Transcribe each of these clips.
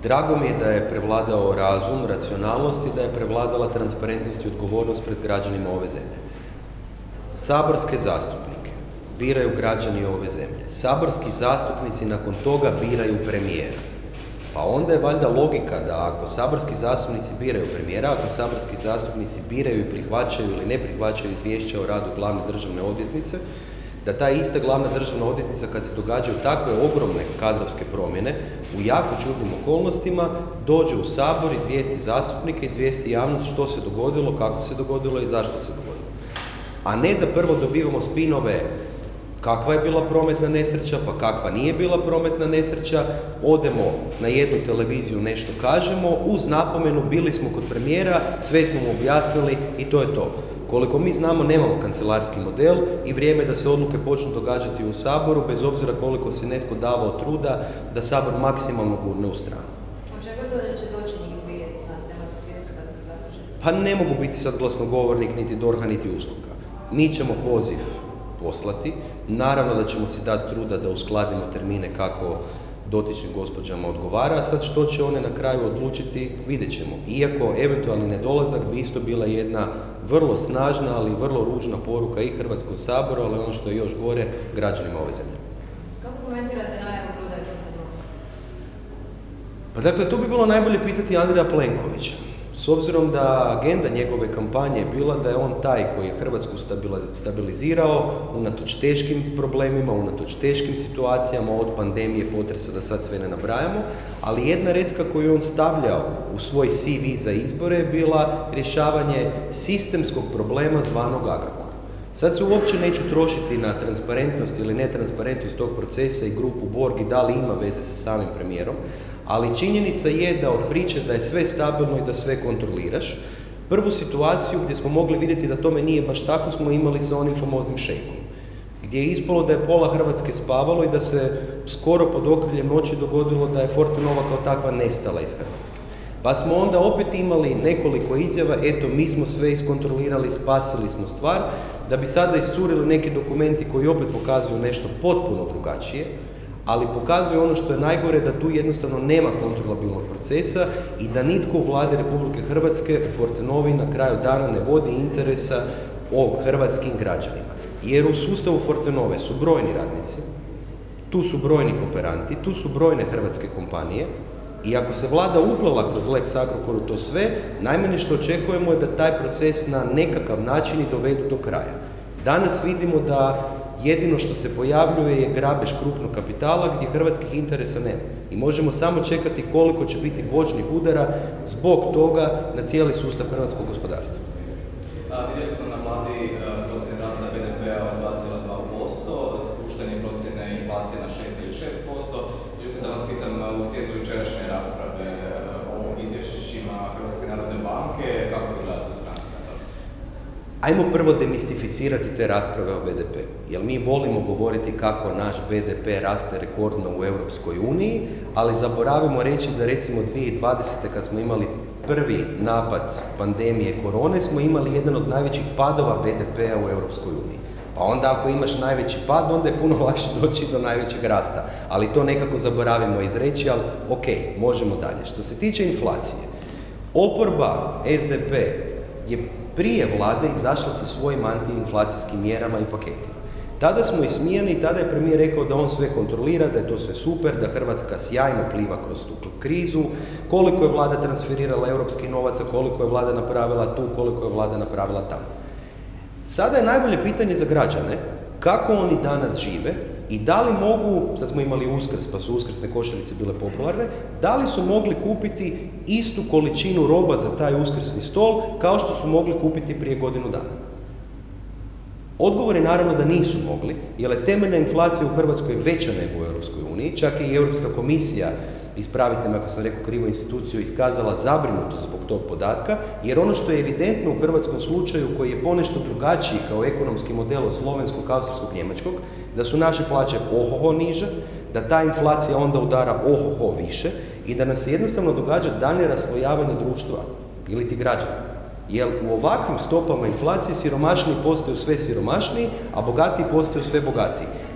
Drago mi je da je prevladao razum, racionalnost i da je prevladala transparentnost i odgovornost pred građanima ove zemlje. Saborske zastupnike biraju građani ove zemlje. Saborski zastupnici nakon toga biraju premijera. Pa onda je valjda logika da ako saborski zastupnici biraju premijera, ako saborski zastupnici biraju i prihvaćaju ili ne prihvaćaju izvješće o radu glavne državne odvjetnice, da ta ista glavna državna odvjetnica kad se događaju takve ogromne kadrovske promjene u jako čudnim okolnostima dođe u Sabor, izvijesti zastupnike, izvijesti javnost što se dogodilo, kako se dogodilo i zašto se dogodilo. A ne da prvo dobivamo spinove kakva je bila prometna nesreća, pa kakva nije bila prometna nesreća, odemo na jednu televiziju, nešto kažemo, uz napomenu bili smo kod premijera, sve smo mu objasnili i to je to. Koliko mi znamo, nemamo kancelarski model i vrijeme da se odluke počnu događati u Saboru, bez obzira koliko si netko davao truda da Sabor maksimalno gurne u stranu. Očekujete da će doći njih dvije na tematsku sjednicu kada se zakaže? Pa ne mogu biti sad glasnogovornik niti DORH-a niti USKOK-a. Mi ćemo poziv poslati, naravno da ćemo si dati truda da uskladimo termine kako dotičnim gospođama odgovara, a sad što će one na kraju odlučiti, vidjet ćemo. Iako eventualni nedolazak bi isto bila jedna vrlo snažna, ali vrlo ružna poruka i Hrvatskom saboru, ali ono što je još gore, građanima ove zemlje. Kako komentirate najavu prodaje Fortenove? Pa dakle, to bi bilo najbolje pitati Andreja Plenkovića. S obzirom da agenda njegove kampanje je bila da je on taj koji je Hrvatsku stabilizirao unatoč teškim problemima, unatoč teškim situacijama, od pandemije, potresa, da sad sve ne nabrajamo, ali jedna recka koju je on stavljao u svoj CV za izbore je bila rješavanje sistemskog problema zvanog Agrokor. Sad se uopće neću trošiti na transparentnost ili netransparentnost tog procesa i grupu Borg i da li ima veze sa samim premijerom, ali činjenica je da od priče da je sve stabilno i da sve kontroliraš, prvu situaciju gdje smo mogli vidjeti da tome nije baš tako smo imali sa onim famoznim šejkom, gdje je ispalo da je pola Hrvatske spavalo i da se skoro pod okriljem noći dogodilo da je Fortenova kao takva nestala iz Hrvatske. Pa smo onda opet imali nekoliko izjava, eto mi smo sve iskontrolirali, spasili smo stvar, da bi sada iscurili neki dokumenti koji opet pokazuju nešto potpuno drugačije, ali pokazuju ono što je najgore, da tu jednostavno nema kontrolabilnog procesa i da nitko u vladi Republike Hrvatske u Fortenovi na kraju dana ne vodi interesa o hrvatskim građanima. Jer u sustavu Fortenove su brojni radnici, tu su brojni kooperanti, tu su brojne hrvatske kompanije i ako se vlada uplela kroz Lex Agrokor u to sve, najmanje što očekujemo je da taj proces na nekakav način i dovedu do kraja. Danas vidimo da jedino što se pojavljuje je grabež krupnog kapitala gdje hrvatskih interesa nema. I možemo samo čekati koliko će biti bočnih udara zbog toga na cijeli sustav hrvatskog gospodarstva. Vidjeli smo na vladi procjene rasta BDP-a od 2,2%, spuštanje procjene inflacije na 6 ili 6%. Međutim, da vas pitam, u svijetu jučerašnje rasprave o izvješćima Hrvatske narodne banke, kako vi gledate u stranci na to? Ajmo prvo demistificirati te rasprave o BDP. Jer mi volimo govoriti kako naš BDP raste rekordno u Europskoj uniji, ali zaboravimo reći da recimo 2020. kad smo imali prvi napad pandemije korone, smo imali jedan od najvećih padova BDP-a u Europskoj uniji. Pa onda ako imaš najveći pad, onda je puno lakše doći do najvećeg rasta. Ali to nekako zaboravimo izreći, ali ok, možemo dalje. Što se tiče inflacije, oporba SDP je prije vlade izašla sa svojim antiinflacijskim mjerama i paketima. Tada smo ismijani i tada je premijer rekao da on sve kontrolira, da je to sve super, da Hrvatska sjajno pliva kroz tu krizu, koliko je vlada transferirala europskih novaca, koliko je vlada napravila tu, koliko je vlada napravila tamo. Sada je najbolje pitanje za građane kako oni danas žive i da li mogu, sad smo imali Uskrs pa su uskrsne košarice bile popularne, da li su mogli kupiti istu količinu roba za taj uskrsni stol kao što su mogli kupiti prije godinu dana. Odgovor je naravno da nisu mogli, jer je temeljna inflacija u Hrvatskoj veća nego u Europskoj uniji, čak i Europska komisija, ispravite me ako sam rekao krivu instituciju, iskazala zabrinutost zbog tog podatka, jer ono što je evidentno u hrvatskom slučaju, koji je ponešto drugačiji kao ekonomski model od slovenskog, austrijskog, njemačkog, da su naše plaće ohoho niže, da ta inflacija onda udara ohoho više i da nam se jednostavno događa daljnje raslojavanje društva ili ti građana. Jer u ovakvim stopama inflacije siromašniji postaju sve siromašniji, a bogatiji postaju sve bogatiji.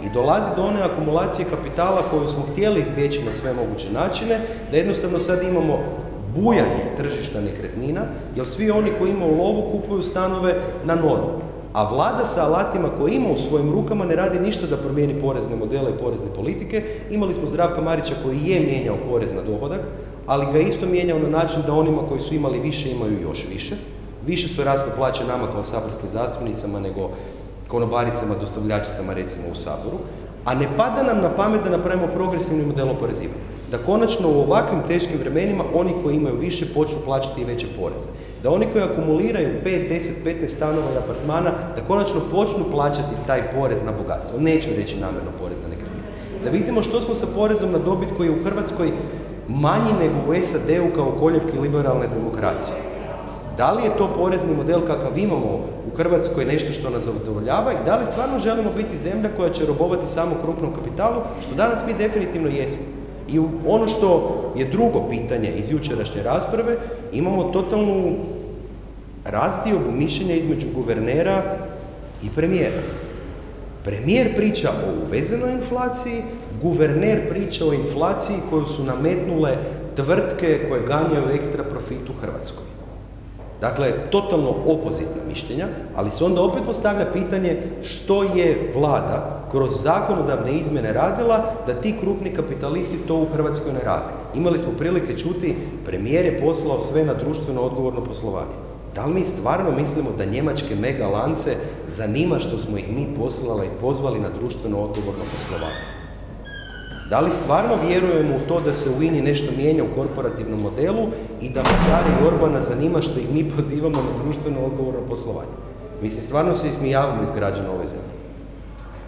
I dolazi do one akumulacije kapitala koju smo htjeli izbjeći na sve moguće načine, da jednostavno sad imamo bujanje tržišta nekretnina, jer svi oni koji imaju lovu kupuju stanove na normu. A vlada sa alatima koje ima u svojim rukama ne radi ništa da promijeni porezne modele i porezne politike. Imali smo Zdravka Marića koji je mijenjao porez na dohodak, ali ga isto mijenjao na način da onima koji su imali više imaju još više. Više su rasle plaće nama kao saborskim zastupnicama nego konobaricama, dostavljačicama recimo u Saboru. A ne pada nam na pamet da napravimo progresivni model oporezivanja. Da konačno u ovakvim teškim vremenima oni koji imaju više počnu plaćati i veće poreze. Da oni koji akumuliraju 5, 10, 15 stanova i apartmana, da konačno počnu plaćati taj porez na bogatstvo. Neću reći namjerno porez na nekretnine. Da vidimo što smo sa porezom na dobit koji je u Hrvatskoj manji nego u SAD-u kao koljevki liberalne demokracije. Da li je to porezni model kakav imamo u Hrvatskoj nešto što nas zadovoljava i da li stvarno želimo biti zemlja koja će robovati samo krupnom kapitalu, što danas mi definitivno jesmo. I ono što je drugo pitanje iz jučerašnje rasprave, imamo totalnu razdiobu mišljenja između guvernera i premijera. Premijer priča o uvezenoj inflaciji, guverner priča o inflaciji koju su nametnule tvrtke koje ganjaju ekstra profit u Hrvatskoj. Dakle, totalno opozitna mišljenja, ali se onda opet postavlja pitanje što je vlada kroz zakonodavne izmjene radila da ti krupni kapitalisti to u Hrvatskoj ne rade. Imali smo prilike čuti, premijer je poslao sve na društveno odgovorno poslovanje. Da li mi stvarno mislimo da njemačke mega lance zanima što smo ih mi poslali i pozvali na društveno odgovorno poslovanje? Da li stvarno vjerujemo u to da se u INI nešto mijenja u korporativnom modelu i da Mađari i Orbana zanima što ih mi pozivamo na društveno odgovorno poslovanje? Mislim, stvarno se ismijavamo iz građana ove zemlje.